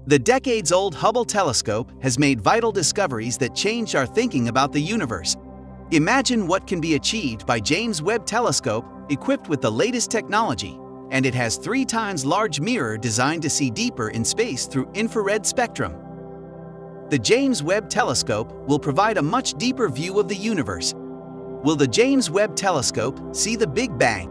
The decades-old Hubble telescope has made vital discoveries that changed our thinking about the universe. Imagine what can be achieved by James Webb Telescope equipped with the latest technology, and it has 3 times large mirror designed to see deeper in space through infrared spectrum. The James Webb Telescope will provide a much deeper view of the universe. Will the James Webb Telescope see the Big Bang?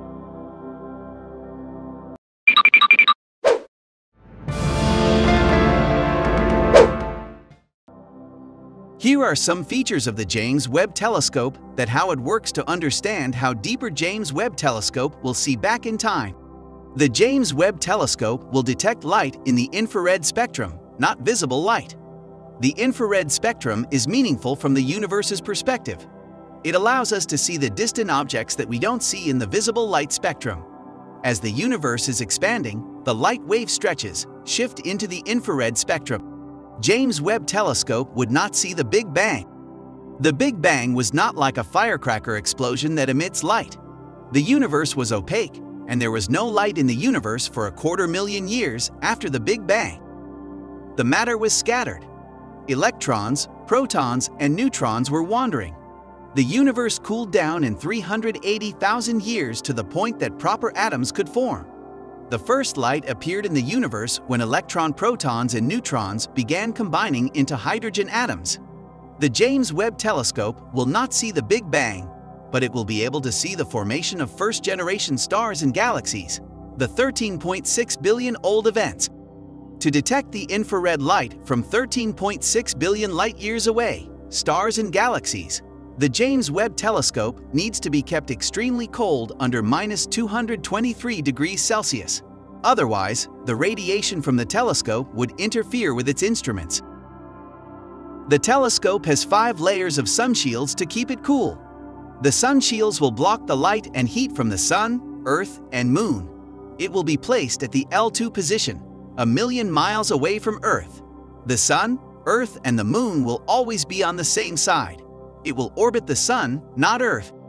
Here are some features of the James Webb Telescope that how it works to understand how deeper James Webb Telescope will see back in time. The James Webb Telescope will detect light in the infrared spectrum, not visible light. The infrared spectrum is meaningful from the universe's perspective. It allows us to see the distant objects that we don't see in the visible light spectrum. As the universe is expanding, the light wave stretches, shift into the infrared spectrum. James Webb Telescope would not see the Big Bang. The Big Bang was not like a firecracker explosion that emits light. The universe was opaque, and there was no light in the universe for 250,000 years after the Big Bang. The matter was scattered. Electrons, protons, and neutrons were wandering. The universe cooled down in 380,000 years to the point that proper atoms could form. The first light appeared in the universe when electron protons and neutrons began combining into hydrogen atoms. The James Webb Telescope will not see the Big Bang, but it will be able to see the formation of first-generation stars and galaxies, the 13.6 billion old events. To detect the infrared light from 13.6 billion light-years away, stars and galaxies, the James Webb Telescope needs to be kept extremely cold under -223 degrees Celsius. Otherwise, the radiation from the telescope would interfere with its instruments. The telescope has 5 layers of sun shields to keep it cool. The sun shields will block the light and heat from the Sun, Earth, and Moon. It will be placed at the L2 position, 1,000,000 miles away from Earth. The Sun, Earth, and the Moon will always be on the same side. It will orbit the Sun, not Earth.